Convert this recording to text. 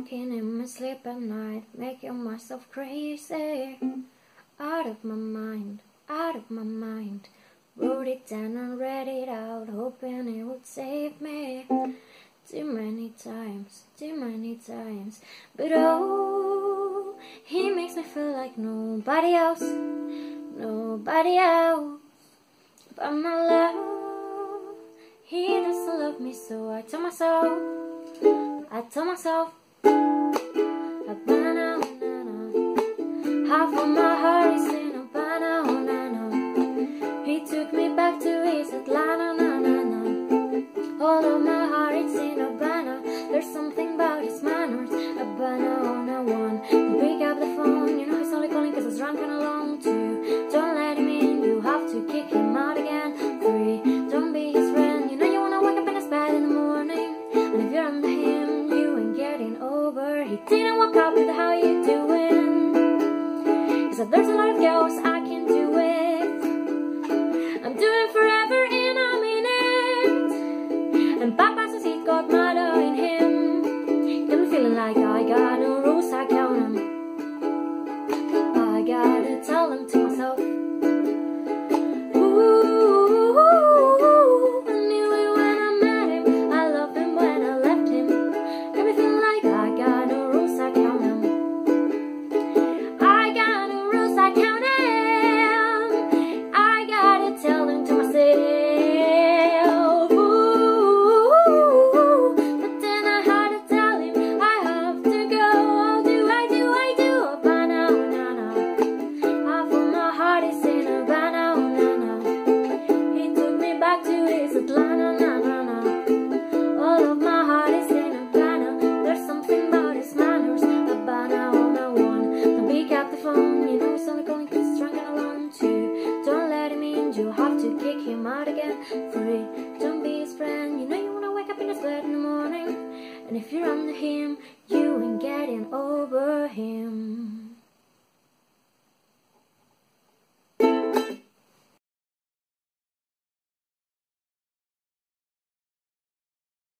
walking in my sleep at night, making myself crazy. Out of my mind, out of my mind. Wrote it down and read it out, hoping it would save me. Too many times, but oh, he makes me feel like nobody else but my love. He doesn't love me, so I tell myself, a banana, half of my heart is in a banana. He took me back to his Atlanta, all of my heart is in a banana. There's something about his manners, a banana one. To pick up the phone, you know he's only calling cause I was drunk and alone. 2, don't let him in, you have to kick him out again. 3, don't be his friend, you know you wanna wake up in his bed in the morning. And if you're under him, you ain't getting over. He didn't walk up with how you doing. He said there's a lot of girls I can do it. I'm doing forever in a minute. And Papa says he's got murder in him. Got me feeling like I got no rules, I count them. I gotta tell them to myself. Ooh, I knew it when I met him. I loved him when I left him. Got me feeling like I got no rules, I count them. I got no rules, I count them. I gotta tell them to myself. All of my heart is in a banana. There's something about his manners, a banana one. Don't pick up the phone, you know he's only calling cause he's drunk and alone. 2, don't let him in, you have to kick him out again. 3, don't be his friend, you know you wanna wake up in his bed in the morning. And if you're